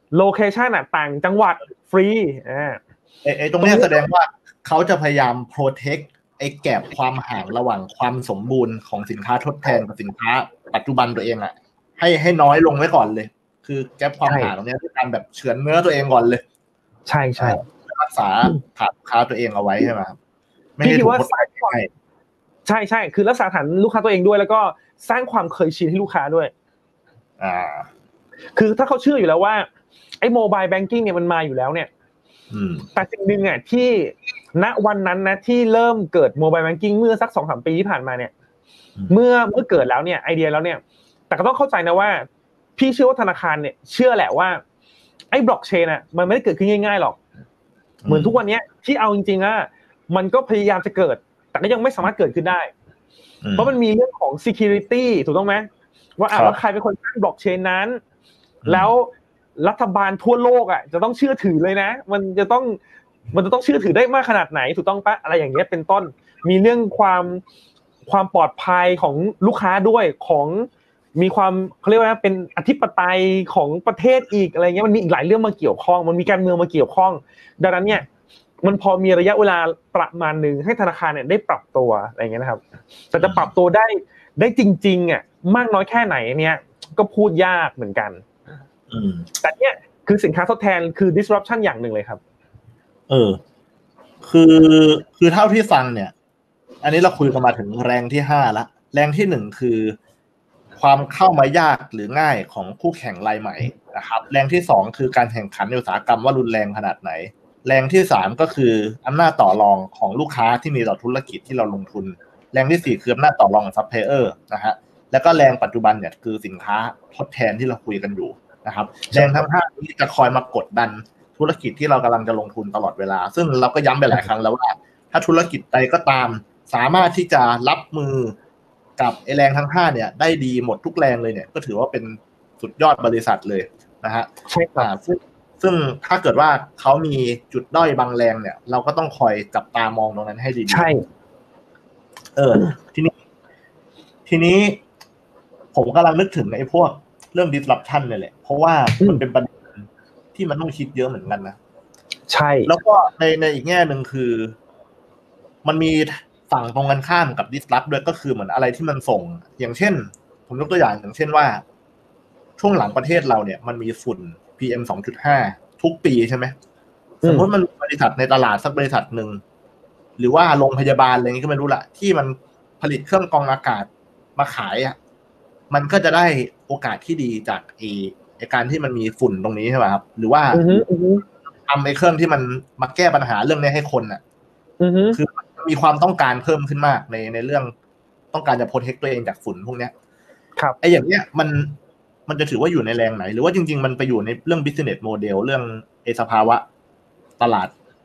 โลเคชันอ่ะต่างจังหวัดฟรีอ่าไอ้ไอ้ตรงนี้แสดงว่าเขาจะพยายามโปรเทคไอ้แกปความห่างระหว่างความสมบูรณ์ของสินค้าทดแทนกับสินค้าปัจจุบันตัวเองอ่ะให้ให้น้อยลงไว้ก่อนเลยคือแกปความห่างตรงนี้ด้วยการแบบเฉือนเนื้อตัวเองก่อนเลยใช่ใช่รักษาฐานลูกค้าตัวเองเอาไว้ใช่ไหมครับไม่ให้ถูกกฎหมายใช่ใช่คือรักษาฐานลูกค้าตัวเองด้วยแล้วก็สร้างความเคยชินให้ลูกค้าด้วยอ่าคือถ้าเขาเชื่ออยู่แล้วว่าไอ้โมบายแบงกิ้งเนี่ยมันมาอยู่แล้วเนี่ยแต่สิ่งหนึ่งอ่ะที่ณวันนั้นนะที่เริ่มเกิดโมบายแบงกิ้งเมื่อสัก สองถึงสาม ปีที่ผ่านมาเนี่ยเมื่อเมื่อเกิดแล้วเนี่ยไอเดียแล้วเนี่ยแต่ก็ต้องเข้าใจนะว่าพี่เชื่อว่าธนาคารเนี่ยเชื่อแหละว่าไอ้บล็อกเชนอ่ะมันไม่ได้เกิดขึ้นง่ายๆหรอกเหมือนทุกวันนี้ที่เอาจริงๆอ่ะมันก็พยายามจะเกิดแต่ก็ยังไม่สามารถเกิดขึ้นได้เพราะมันมีเรื่องของ security ถูกต้องไหมว่าอ่ะแล้วใครเป็นคนสร้างบล็อกเชนนั้นแล้วรัฐบาลทั่วโลกอ่ะจะต้องเชื่อถือเลยนะมันจะต้องมันจะต้องเชื่อถือได้มากขนาดไหนถูกต้องปะอะไรอย่างเงี้ยเป็นต้นมีเรื่องความความปลอดภัยของลูกค้าด้วยของมีความเขาเรียกว่าเป็นอธิปไตยของประเทศอีกอะไรเงี้ยมันมีอีกหลายเรื่องมาเกี่ยวข้องมันมีการเมืองมาเกี่ยวข้องดังนั้นเนี่ยมันพอมีระยะเวลาประมาณนึงให้ธนาคารเนี่ยได้ปรับตัวอะไรเงี้ยนะครับแต่จะปรับตัวได้ได้จริงๆอ่ะมากน้อยแค่ไหนเนี่ยก็พูดยากเหมือนกันแต่เนี่ยคือสินค้าทดแทนคือ disruption อย่างหนึ่งเลยครับเออคือคือเท่าที่ฟังเนี่ยอันนี้เราคุยกันมาถึงแรงที่ห้าละแรงที่หนึ่งคือความเข้ามายากหรือง่ายของคู่แข่งรายใหม่นะครับแรงที่สองคือการแข่งขันในอุตสาหกรรมว่ารุนแรงขนาดไหนแรงที่สามก็คืออำนาจต่อรองของลูกค้าที่มีต่อธุรกิจที่เราลงทุนแรงที่สี่คืออำนาจต่อรองของซัพพลายเออร์นะฮะแล้วก็แรงปัจจุบันเนี่ยคือสินค้าทดแทนที่เราคุยกันอยู่นะครับแรงทั้งห้านี้จะคอยมากดดันธุรกิจที่เรากำลังจะลงทุนตลอดเวลาซึ่งเราก็ย้ำไปหลายครั้งแล้วว่าถ้าธุรกิจใดก็ตามสามารถที่จะรับมือกับไอแรงทั้งห้าเนี่ยได้ดีหมดทุกแรงเลยเนี่ยก็ถือว่าเป็นสุดยอดบริษัทเลยนะฮะใช่ครับซึ่งซึ่งถ้าเกิดว่าเขามีจุดด้อยบางแรงเนี่ยเราก็ต้องคอยจับตามองตรงนั้นให้ดีใช่เออทีนี้ทีนี้ผมกำลังนึกถึงไอ้พวกเรื่อง disruption เลยแหละเพราะว่ามันเป็นประเด็นที่มันต้องคิดเยอะเหมือนกันนะใช่แล้วก็ในในอีกแง่นึงคือมันมีฝั่งตรงกันข้ามกับ disrupt ด้วยก็คือเหมือนอะไรที่มันส่งอย่างเช่นผมยกตัวอย่างอย่างเช่นว่าช่วงหลังประเทศเราเนี่ยมันมีฝุ่น พี เอ็ม สองจุดห้า ทุกปีใช่ไหมสมมติมันบริษัทในตลาดสักบริษัทหนึ่งหรือว่าโรงพยาบาลอะไรนี้ก็ไม่รู้ละที่มันผลิตเครื่องกรองอากาศมาขายอ่ะมันก็จะได้โอกาสที่ดีจากไอ้การที่มันมีฝุ่นตรงนี้ใช่ไหมครับหรือว่าทำไอ้เครื่องที่มันมาแก้ปัญหาเรื่องนี้ให้คนอ่ะคือมีความต้องการเพิ่มขึ้นมากในในเรื่องต้องการจะโปรเทคตัวเองจากฝุ่นพวกเนี้ยครับไอ้อย่างเนี้ยมันมันจะถือว่าอยู่ในแรงไหนหรือว่าจริงๆมันไปอยู่ในเรื่อง business model เรื่องไอ้สภาวะตลาด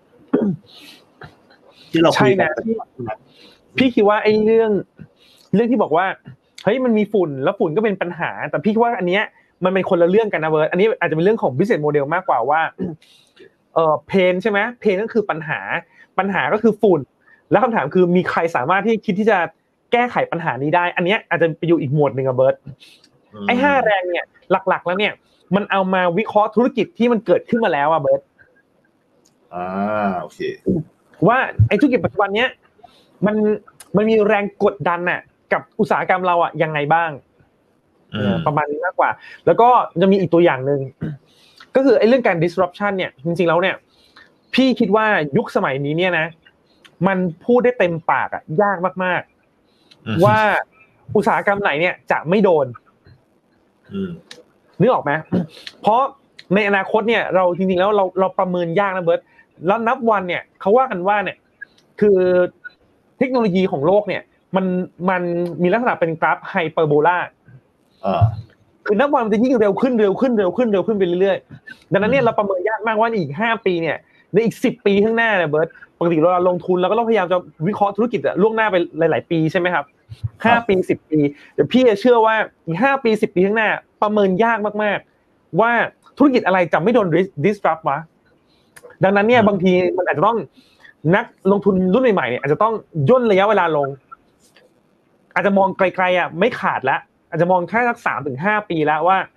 ที่เราคุยกันพี่คิดว่าไอ้เรื่องเรื่องที่บอกว่าเฮ้ยมันมีฝุ่นแล้วฝุ่นก็เป็นปัญหาแต่พี่คิดว่าอันเนี้ยมันเป็นคนละเรื่องกันนะเบิร์ดอันนี้อาจจะเป็นเรื่องของ business model มากกว่าว่าเอ่อเพนใช่ไหมเพนก็คือปัญหาปัญหาก็คือฝุ่นแล้วคำถามคือมีใครสามารถที่คิดที่จะแก้ไขปัญหานี้ได้อันเนี้ยอาจจะไปอยู่อีกหมวดนึงอะเบิร์ดไอ้ห้าแรงเนี่ยหลักๆแล้วเนี่ยมันเอามาวิเคราะห์ธุรกิจที่มันเกิดขึ้นมาแล้วอะเบิร์ดอ่าโอเคว่าไอ้ธุรกิจปัจจุบันเนี้ยมันมันมีแรงกดดันน่ะกับอุตสาหกรรมเราอ่ะยังไงบ้างประมาณนี้มากกว่าแล้วก็จะมีอีกตัวอย่างนึงก็คือไอ้เรื่องการ disruption เนี่ยจริงๆแล้วเนี่ยพี่คิดว่ายุคสมัยนี้เนี่ยนะมันพูดได้เต็มปากอ่ะยากมากๆว่าอุตสาหกรรมไหนเนี่ยจะไม่โดนนึกออกไหมเพราะในอนาคตเนี่ยเราจริงๆแล้วเราเราประเมินยากนะเบิร์ตแล้วนับวันเนี่ยเขาว่ากันว่าเนี่ยคือเทคโนโลยีของโลกเนี่ยมันมันมีลักษณะเป็นกราฟไฮเปอร์โบลาคือนับวันมันจะยิ่งเร็วขึ้นเร็วขึ้นเร็วขึ้นเร็วขึ้นไปเรื่อยๆดังนั้นเนี่ยเราประเมินยากมากว่าอีกห้าปีเนี่ยในอีกสิบปีข้างหน้าเนี่ยเบิร์ตปกติเราลงทุนเราก็ต้องพยายามจะวิเคราะห์ธุรกิจล่วงหน้าไปหลายๆปีใช่ไหมครับห้าปีสิบปีเดี๋ยวพี่จะเชื่อว่าอีกห้าปีสิบปีข้างหน้าประเมินยากมากๆว่าธุรกิจอะไรจะไม่โดน disrupt วะดังนั้นเนี่ยบางทีมันอาจจะต้องนักลงทุนรุ่นใหม่ๆเนี่ยอาจจะต้องย่นระยะเวลาลงอาจจะมองไกลๆอ่ะไม่ขาดแล้วอาจจะมองแค่สัก สามถึงห้า ปีแล้วว่า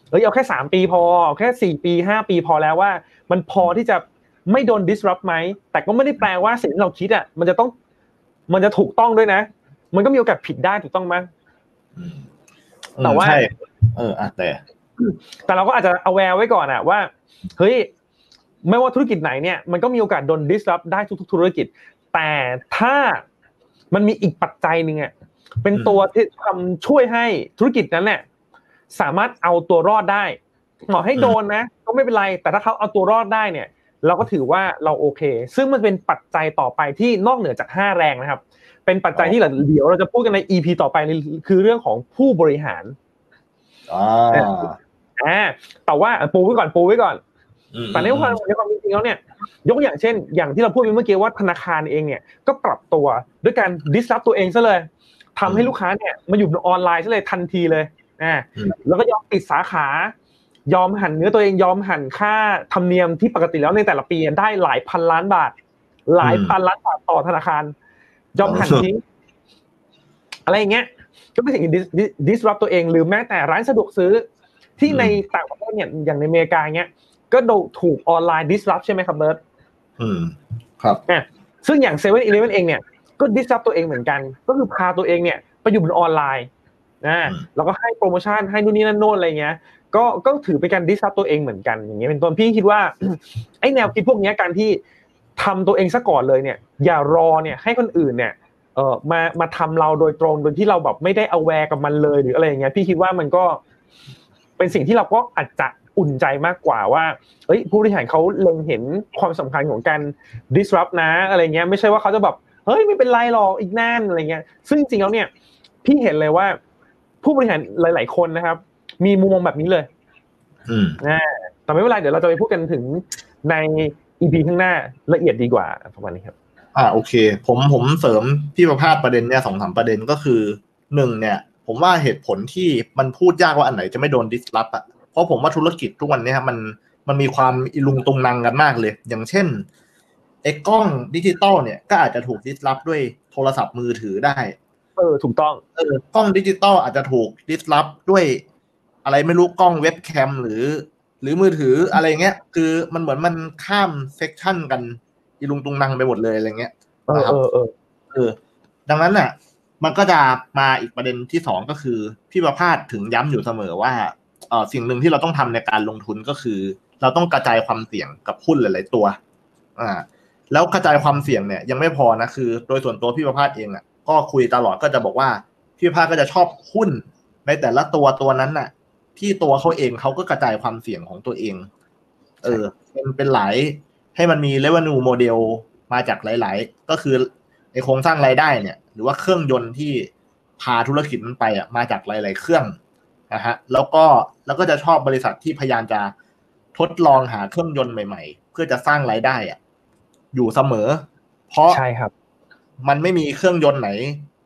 เอ้ยเอาแค่สามปีพอเอาแค่สี่ปีห้าปีพอแล้วว่ามันพอที่จะไม่โดน disrupt ไหมแต่ก็ไม่ได้แปลว่าสิ่งที่เราคิดอ่ะมันจะต้องมันจะถูกต้องด้วยนะมันก็มีโอกาสผิดได้ถูกต้องมั้ยแต่ว่าใช่เอออ่ะแต่แต่เราก็อาจจะ aware ไว้ก่อนอ่ะว่าเฮ้ยไม่ว่าธุรกิจไหนเนี่ยมันก็มีโอกาสโดน disrupt ได้ทุกๆธุรกิจแต่ถ้ามันมีอีกปัจจัยนึงอ่ะเป็นตัวที่ทำช่วยให้ธุรกิจนั้นเนี่ยสามารถเอาตัวรอดได้หมอให้โดนนะก็ไม่เป็นไรแต่ถ้าเขาเอาตัวรอดได้เนี่ยเราก็ถือว่าเราโอเคซึ่งมันเป็นปัจจัยต่อไปที่นอกเหนือจากห้าแรงนะครับเป็นปัจจัยที่เดี๋ยวเราจะพูดกันใน อี พี ต่อไปคือเรื่องของผู้บริหารอ่าอ่าแต่ว่าปูไว้ก่อนปูไว้ก่อนแต่ในความในความจริงแล้วเนี่ยยกอย่างเช่นอย่างที่เราพูดไปเมื่อกี้ว่าธนาคารเองเนี่ยก็ปรับตัวด้วยการ disrupt ตัวเองซะเลยทำให้ลูกค้าเนี่ยมาอยู่ออนไลน์ซะเลยทันทีเลยอ่าแล้วก็ยอมปิดสาขายอมหั่นเนื้อตัวเองยอมหั่นค่าธรรมเนียมที่ปกติแล้วในแต่ละปีได้หลายพันล้านบาทหลายพันล้านบาทต่อธนาคารยอมหั่นทิ้งอะไรอย่างเงี้ยก็เป็นสิ่งที่ disrupt ตัวเองหรือแม้แต่ร้านสะดวกซื้อที่ในต่างประเทศเนี่ยอย่างในอเมริกาเงี้ยก็โดนถูกออนไลน์ disrupt ใช่ไหมครับเบิร์ตอืมครับอ่ะซึ่งอย่าง เซเว่น อีเลฟเว่น เองเนี่ยก็ disrupt ตัวเองเหมือนกันก็คือพาตัวเองเนี่ยไปอยู่บนออนไลน์นะแล้วก็ให้โปรโมชั่นให้นู่นนี่นั่นโน่นอะไรเงี้ยก็ก็ถือเป็นการ disrupt ตัวเองเหมือนกันอย่างเงี้ยเป็นต้นพี่คิดว่าไอ้แนวคิดพวกนี้การที่ทำตัวเองซะก่อนเลยเนี่ยอย่ารอเนี่ยให้คนอื่นเนี่ยเออมามาทำเราโดยตรงโดยที่เราแบบไม่ได้ aware กับมันเลยหรืออะไรอย่างเงี้ยพี่คิดว่ามันก็เป็นสิ่งที่เราก็อาจจะอุ่นใจมากกว่าว่าเฮ้ยผู้บริหารเขาเล็งเห็นความสำคัญของการ disrupt นะอะไรเงี้ยไม่ใช่ว่าเขาจะแบบเฮ้ยไม่เป็นไรหรอกอีกนานอะไรเงี้ยซึ่งจริงๆแล้วเนี่ยพี่เห็นเลยว่าผู้บริหารหลายๆคนนะครับมีมุมมองแบบนี้เลยอืมนะแต่ไม่เป็นไรเดี๋ยวเราจะไปพูดกันถึงใน อี พี ข้างหน้าละเอียดดีกว่าประมาณนี้ครับอ่าโอเคผมผมเสริมพี่ประภาสประเด็นเนี่ยสองสามประเด็นก็คือหนึ่งเนี่ยผมว่าเหตุผลที่มันพูดยากว่าอันไหนจะไม่โดน disrupt อ่ะเพราะผมว่าธุรกิจทุกวันนี้ครับมันมันมีความอิลุงตุงนังกันมากเลยอย่างเช่นไอ้กล้องดิจิตอลเนี่ยก็อาจจะถูก disrupt ด้วยโทรศัพท์มือถือได้เออถูกต้องเออกล้องดิจิตอลอาจจะถูก disrupt ด้วยอะไรไม่รู้กล้องเว็บแคมหรือหรือมือถืออะไรเงี้ยคือมันเหมือนมันข้ามเซกชันกันอีลุงตุงนังไปหมดเลยอะไรเงี้ยเออเออเออเออดังนั้นน่ะมันก็จะมาอีกประเด็นที่สองก็คือพี่ประภาสถึงย้ำอยู่เสมอว่าเออสิ่งหนึ่งที่เราต้องทำในการลงทุนก็คือเราต้องกระจายความเสี่ยงกับหุ้นหลายๆตัวอ่าแล้วกระจายความเสี่ยงเนี่ยยังไม่พอนะคือโดยส่วนตัวพี่ประภาสเองอ่ะก็คุยตลอดก็จะบอกว่าพี่ประภาสก็จะชอบหุ้นในแต่ละตัวตัวนั้นน่ะที่ตัวเขาเองเขาก็กระจายความเสี่ยงของตัวเองเออเป็นเป็นหลายให้มันมี revenue model มาจากหลายๆก็คือไอโครงสร้างรายได้เนี่ยหรือว่าเครื่องยนต์ที่พาธุรกิจมันไปอ่ะมาจากหลายๆเครื่องนะฮะแล้วก็แล้วก็จะชอบบริษัทที่พยายามจะทดลองหาเครื่องยนต์ใหม่ๆเพื่อจะสร้างรายได้อ่ะอยู่เสมอเพราะใช่ครับมันไม่มีเครื่องยนต์ไหน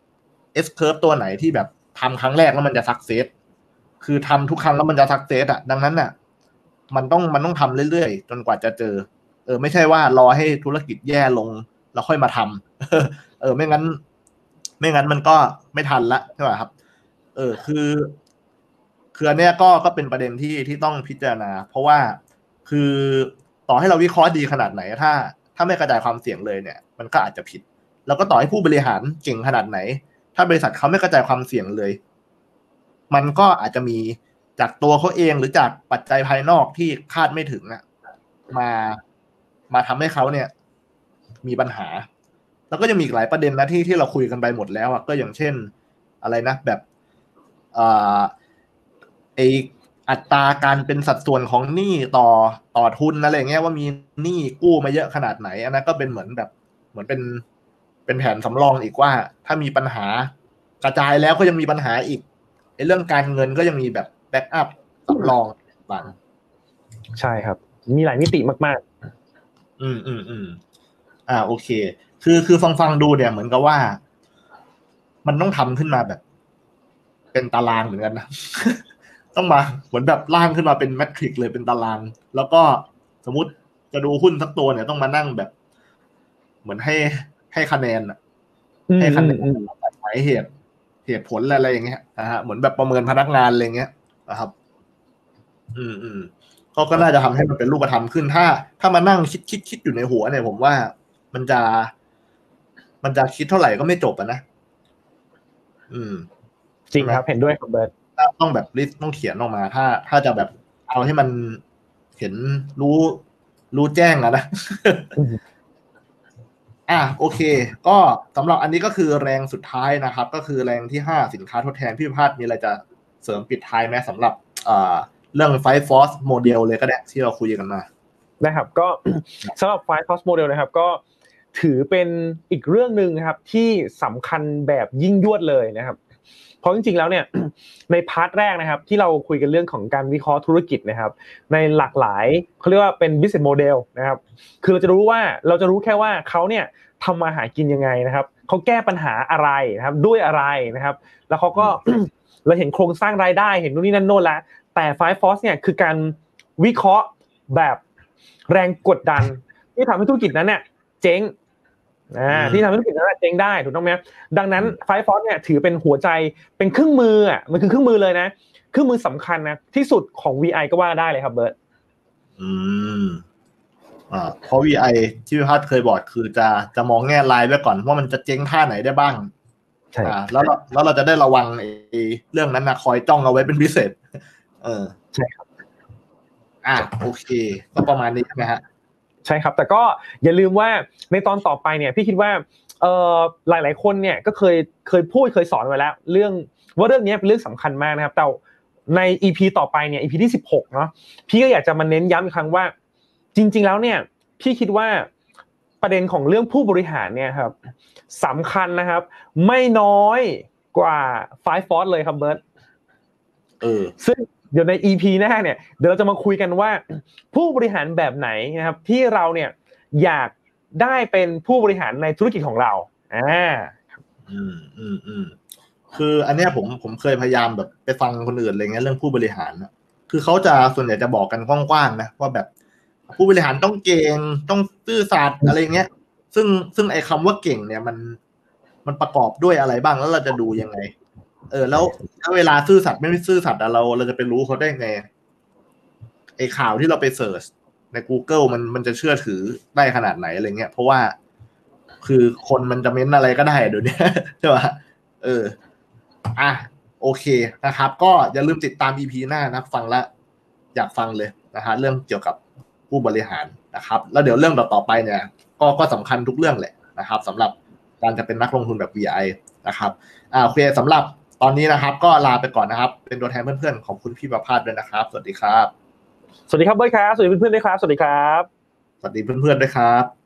S curve ตัวไหนที่แบบทำครั้งแรกแล้วมันจะสักเซสคือทำทุกครั้งแล้วมันจะสักเซสอ่ะดังนั้นน่ะมันต้องมันต้องทำเรื่อยๆจนกว่าจะเจอเออไม่ใช่ว่ารอให้ธุรกิจแย่ลงแล้วค่อยมาทำเออไม่งั้นไม่งั้นมันก็ไม่ทันละใช่ป่ะครับเออคือคืออันเนี้ยก็ก็เป็นประเด็นที่ที่ต้องพิจารณาเพราะว่าคือต่อให้เราวิเคราะห์ดีขนาดไหนถ้าถ้าไม่กระจายความเสี่ยงเลยเนี่ยมันก็อาจจะผิดแล้วก็ต่อให้ผู้บริหารเก่งขนาดไหนถ้าบริษัทเขาไม่กระจายความเสี่ยงเลยมันก็อาจจะมีจากตัวเขาเองหรือจากปัจจัยภายนอกที่คาดไม่ถึงอ่ะมามาทำให้เขาเนี่ยมีปัญหาแล้วก็จะมีอีกหลายประเด็นนะที่ที่เราคุยกันไปหมดแล้วอ่ะก็อย่างเช่นอะไรนะแบบอ่าไออัตราการเป็นสัดส่วนของหนี้ต่อต่อทุนอะไรเงี้ยว่ามีหนี้กู้มาเยอะขนาดไหนอันนั้นก็เป็นเหมือนแบบเหมือนเป็นเป็นแผนสำรองอีกว่าถ้ามีปัญหากระจายแล้วก็ยังมีปัญหาอีกไอ้เรื่องการเงินก็ยังมีแบบแบ็กอัพสำรองบางใช่ครับมีหลายมิติมากๆอืมอืมอืมอ่าโอเคคือคือฟังฟังดูเนี่ยเหมือนกับว่ามันต้องทำขึ้นมาแบบเป็นตารางเหมือนกันนะ ต้องมาเหมือนแบบร่างขึ้นมาเป็นแมทริกซ์เลยเป็นตารางแล้วก็สมมุติจะดูหุ้นสักตัวเนี่ยต้องมานั่งแบบเหมือนให้ให้คะแนนอ่ะให้คะแนนหมายเหตุเหตุผลอะไรอย่างเงี้ยนะฮะเหมือนแบบประเมินพนักงานอะไรเงี้ยนะครับอืมอืมก็ก็น่าจะทำให้มันเป็นรูปธรรมขึ้นถ้า ถ้ามานั่งคิดคิดคิดอยู่ในหัวเนี่ยผมว่ามันจะ มันจะคิดเท่าไหร่ก็ไม่จบอ่ะนะอืมจริงครับเห็นด้วยครับเบิร์ตต้องแบบลิสต์ต้องเขียนออกมา ถ้าถ้าจะแบบเอาให้มันเห็นรู้รู้แจ้งอะนะ อ่ะโอเค ก็สำหรับอันนี้ก็คือแรงสุดท้ายนะครับ ก็คือแรงที่ห้าสินค้าทดแทนพี่พิพาทมีอะไรจะเสริมปิดท้ายไหมสำหรับเรื่อง Five Force Model เลยก็ได้ที่เราคุยกันมานะครับก็ สำหรับ Five Force Model นะครับก็ถือเป็นอีกเรื่องนึงครับที่สำคัญแบบยิ่งยวดเลยนะครับเพราะจริงๆแล้วเนี่ย ในพาร์ทแรกนะครับที่เราคุยกันเรื่องของการวิเคราะห์ธุรกิจนะครับในหลากหลายเขาเรียกว่าเป็น business model นะครับคือเราจะรู้ว่าเราจะรู้แค่ว่าเขาเนี่ยทำมาหากินยังไงนะครับเขาแก้ปัญหาอะไรนะครับด้วยอะไรนะครับแล้วเขาก็ เราเห็นโครงสร้างรายได้เห็นนู่นนี่นั่นโน่นแล้วแต่ Five Force เนี่ยคือการวิเคราะห์แบบแรงกดดันที่ทำให้ธุรกิจนั้นเนี่ยเจ๊งอ่าที่ทำให้ธุรกิจนั้นเจ๊งได้ถูกต้องไหมดังนั้น Five Force เนี่ยถือเป็นหัวใจเป็นเครื่องมืออ่ะมันคือเครื่องมือเลยนะเครื่องมือสำคัญนะที่สุดของ วี ไอ ก็ว่าได้เลยครับเบิร์ตอืมอ่าเพราะ วี ไอ ที่พี่พัฒน์เคยบอกคือจะจะมองแง่ลายไว้ก่อนว่ามันจะเจ๊งท่าไหนได้บ้างใช่อ่าแล้วเราแล้วเราจะได้ระวังไอ้เรื่องนั้นนะคอยจ้องเอาไว้เป็นพิเศษเออใช่ครับอ่าโอเคก็ประมาณนี้ใช่ไหมฮะใช่ครับแต่ก็อย่าลืมว่าในตอนต่อไปเนี่ยพี่คิดว่าเอ่อหลายๆคนเนี่ยก็เคยเคยพูดเคยสอนไว้แล้วเรื่องว่าเรื่องนี้เป็นเรื่องสำคัญมากนะครับแต่ใน อี พี ต่อไปเนี่ย อี พี ที่สิบหกเนาะพี่ก็อยากจะมาเน้นย้ำอีกครั้งว่าจริงๆแล้วเนี่ยพี่คิดว่าประเด็นของเรื่องผู้บริหารเนี่ยครับสำคัญนะครับไม่น้อยกว่า Five Force เลยครับเบิร์ตเออซึ่งเดี๋ยวใน อี พี หน้าเนี่ยเดี๋ยวเราจะมาคุยกันว่าผู้บริหารแบบไหนนะครับที่เราเนี่ยอยากได้เป็นผู้บริหารในธุรกิจของเราอ่าอืมอืมอืมคืออันเนี้ยผมผมเคยพยายามแบบไปฟังคนอื่นอะไรเงี้ยเรื่องผู้บริหารนะคือเขาจะส่วนใหญ่จะบอกกันกว้างๆนะว่าแบบผู้บริหารต้องเก่งต้องซื่อสัตย์อะไรเงี้ยซึ่งซึ่งไอ้คำว่าเก่งเนี่ยมันมันประกอบด้วยอะไรบ้างแล้วเราจะดูยังไงเออแล้วถ้าเวลาซื่อสัตย์ไม่ไม่ซื่อสัตย์เราเราจะไปรู้เขาได้ไงไอ้ข่าวที่เราไปเสิร์ชใน Google มันมันจะเชื่อถือได้ขนาดไหนอะไรเงี้ยเพราะว่าคือคนมันจะเม้นอะไรก็ได้เดี๋ยวนี้ใช่ป่ะเอออ่ะโอเคนะครับก็อย่าลืมติดตาม อี พี หน้านะฟังแล้วอยากฟังเลยนะฮะเรื่องเกี่ยวกับผู้บริหารนะครับแล้วเดี๋ยวเรื่องต่อไปเนี่ยก็ก็สำคัญทุกเรื่องแหละนะครับสำหรับการจะเป็นนักลงทุนแบบ วี ไอ นะครับอ่าโอเคสำหรับตอนนี้นะครับก็ลาไปก่อนนะครับเป็นตัวแทนเพื่อนๆขอบคุณพี่ประภาสด้วยนะครับสวัสดีครับสวัสดีครับเบิร์ตครับสวัสดีเพื่อนๆด้วยครับสวัสดีครับสวัสดีเพื่อนๆด้วยครับ